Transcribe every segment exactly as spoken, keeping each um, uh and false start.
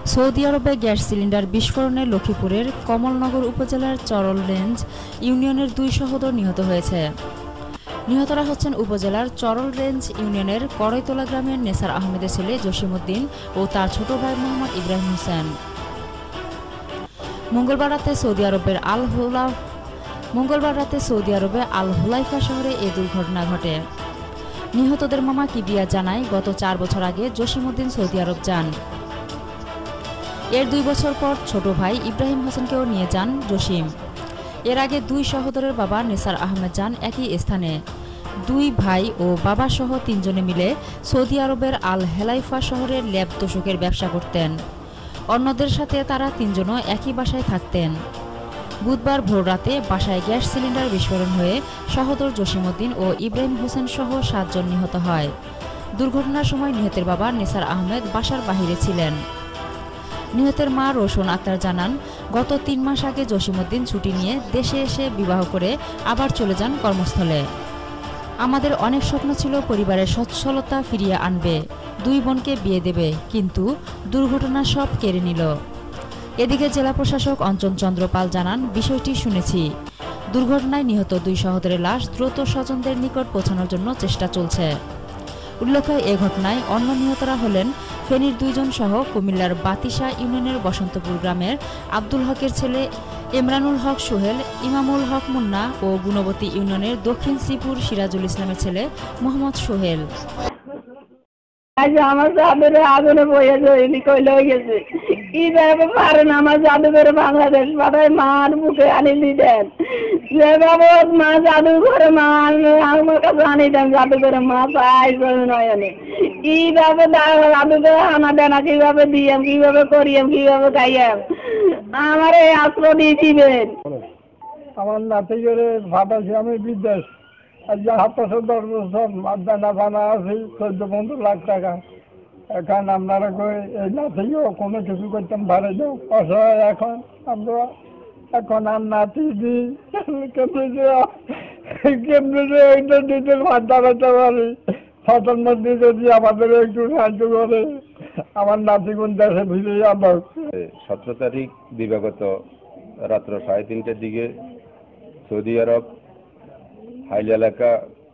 Saudi আরবে gas cylinder বিস্ফোরণে লক্ষ্মীপুরের কমলনগর উপজেলার চরল রেঞ্জ ইউনিয়নের দুই সহোদর নিহত হয়েছে। নিহতরা হচ্ছেন উপজেলার চরল রেঞ্জ ইউনিয়নের করইতলা গ্রামের নেসার আহমেদের ছেলে জসিমউদ্দিন ও তার ছোট ভাই মোহাম্মদ ইব্রাহিম হোসেন। মঙ্গলবার রাতে সৌদি আরবের আল হুলা মঙ্গলবার রাতে সৌদি আরবে আল হুলাইফা শহরে এই দুর্ঘটনা ঘটে। নিহতদের মামা কিবিয়া জানায়, গত চার বছর আগে জসিমউদ্দিন সৌদি আরব যান। এর দুই বছর পর ছোট ভাই ইব্রাহিম হোসেনকেও নিয়ে যান জসিম। এর আগে দুই সহোদরের বাবা নেসার আহমেদ যান একই স্থানে। দুই ভাই ও বাবা সহ তিনজনে মিলে সৌদি আরবের আল হেলাইফা শহরের ল্যাব তোষকের ব্যবসা করতেন। অন্যদের সাথে তারা তিনজনও একই বাসায় থাকতেন। বুধবার ভোর রাতে বাসায় গ্যাস সিলিন্ডার বিস্ফোরণ হয়ে সহোদর জসিমউদ্দিন ও ইব্রাহিম হোসেন সহ সাতজন নিহত হয়। দুর্ঘটনার সময় নিহতের বাবা নেসার আহমেদ বাসার বাহিরে ছিলেন। নিহতের মা রোশন আক্তার জানান, গত তিন মাস আগে জসিমউদ্দিন ছুটি নিয়ে দেশে এসে বিবাহ করে আবার চলে যান কর্মস্থলে। আমাদের অনেক স্বপ্ন ছিল পরিবারের সচ্ছলতা ফিরিয়ে আনবে, দুই বোনকে বিয়ে দেবে, কিন্তু দুর্ঘটনা সব কেড়ে নিল। এদিকে জেলা প্রশাসক অঞ্জন চন্দ্র পাল জানান, বিষয়টি শুনেছি। দুর্ঘটনায় নিহত দুই সহোদরের লাশ দ্রুত স্বজনদের নিকট পৌঁছানোর জন্য চেষ্টা চলছে। উল্লেখ্য, এ ঘটনায় অন্য নিহতরা হলেন ফেনীর দুইজন সহ কুমিল্লার বাতিশা ইউনিয়নের বসন্তপুর গ্রামের আব্দুল হকের ছেলে ইমরানুল হক সোহেল, ইমামুল হক মুন্না ও গুণবতী ইউনিয়নের দক্ষিণ শ্রীপুর সিরাজুল ইসলামের ছেলে মোহাম্মদ সোহেল। আমার জাদুরে আগুনে বয়ে জয়নি কইল হয়ে গেছে কি যাবে পারেন আমার জাদুঘর বাংলাদেশ পাঠায় মার মুখে আনি দিতেন যে বাবা মা জাদুঘরে মা আমার কাছে আনি দেন জাদুঘরে মা চাই নয়নে কিভাবে জাদুঘরে আনা দেন কিভাবে দিয়াম কিভাবে করিয়াম কিভাবে খাইয়াম আমার এই আশ্রয় দিয়ে দিবেন। আমার নাতি করে ভাটাছি আমি বিদেশ আজকে সাত বছর দশ বছর মাদানা বানা আছি চোদ্দ পনেরো লাখ টাকা। এখন আপনারা এই নাতিও কোনো কিছু করতাম পারে না, অসহায় এখন আমরা এখন আর নাতি দিই কেমনি কেমনি এইটা দিতে ভাত বাড়াতে পারি ফসল মধ্যে যদি আমাদের একটু সাহায্য করে আমার নাতি কোন দেশে ফিরে যাব। সতেরো তারিখ দিবাগত রাত্র সাড়ে তিনটের দিকে সৌদি আরব হাইল এলাকা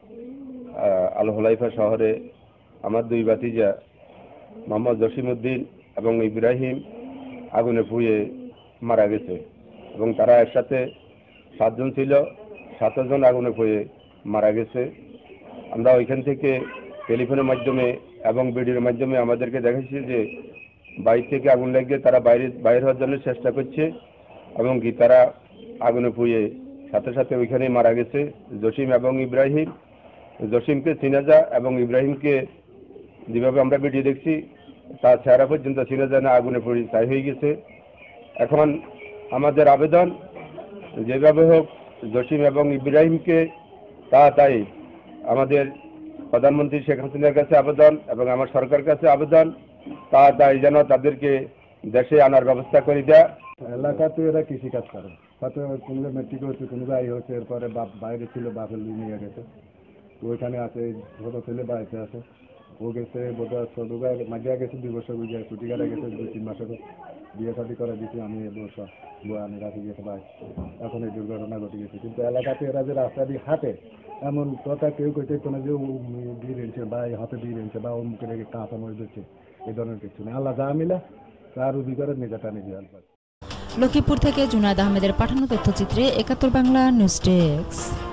আল হুলাইফা শহরে আমার দুই ভাতিজা মোহাম্মদ জসিমউদ্দিন এবং ইব্রাহিম আগুনে পুড়িয়ে মারা গেছে এবং তারা একসাথে সাতজন ছিল, সাতজন আগুনে পুড়িয়ে মারা গেছে। আমরা ওইখান থেকে টেলিফোনের মাধ্যমে এবং ভিডিওর মাধ্যমে আমাদেরকে দেখাচ্ছি যে বাইরে থেকে আগুন লেগে তারা বাইরে বাইরে হওয়ার জন্য চেষ্টা করছে এবং কি তারা আগুনে পুড়িয়ে সাথে সাথে ওইখানেই মারা গেছে জসিম এবং ইব্রাহিম। জসিমকে সিনাজা এবং ইব্রাহিমকে যেভাবে আমরা ভিডিও দেখছি তার চেহারা পর্যন্ত সিনাজা না আগুনে পড়ে ছাই হয়ে গেছে। এখন আমাদের আবেদন যেভাবে হোক জসিম এবং ইব্রাহিমকে তাড়াতাড়ি আমাদের প্রধানমন্ত্রী শেখ হাসিনার কাছে আবেদন এবং আমার সরকারের কাছে আবেদন তাড়াতাড়ি যেন তাদেরকে দেশে আনার ব্যবস্থা করে দেয়। এলাকাতে এরা কৃষিকাজ করে, হয়তো কোনো মেট্রিক হচ্ছে কোনো আই হচ্ছে, এরপরে বাপ বাইরে ছিল বাপের নিয়ে গেছে, ওইখানে আছে ছোট ছেলে বাড়িতে আছে, ও গেছে বোধহয় ছোট গায়ে মাঝিয়া গেছে দুই বছর বুঝে ছুটি কাটা গেছে দুই তিন মাসের বিয়ে শাদি করে দিচ্ছি আমি এ বছর আমি রাখি গেছে ভাই এখন এই দুর্ঘটনা ঘটে গেছে। কিন্তু এলাকাতে এরা যে রাস্তা দিয়ে হাঁটে এমন কথা কেউ কেটে কোনো যে দিয়ে রেঞ্চে বা হাতে দিয়ে রেঞ্চে বা ও মুখে রেখে কাঁচা মরে দিচ্ছে এই ধরনের কিছু নেই। আল্লাহ যা মিলা তার অধিকারের নিজেটা নিজে আলবা। লক্ষ্মীপুর থেকে জুনায়েদ আহমেদের পাঠানো তথ্যচিত্রে একাত্তর বাংলা নিউজ ডেস্ক।